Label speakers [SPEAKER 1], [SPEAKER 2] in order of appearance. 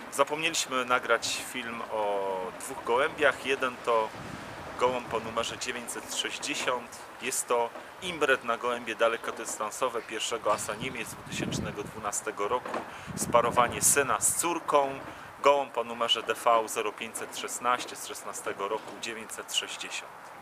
[SPEAKER 1] Zapomnieliśmy nagrać film o dwóch gołębiach. Jeden to gołąb o numerze 960. Jest to imbret na gołębie dalekodystansowe pierwszego asa Niemiec z 2012 roku. Sparowanie syna z córką. Gołąb o numerze DV 0516 z 16 roku 960.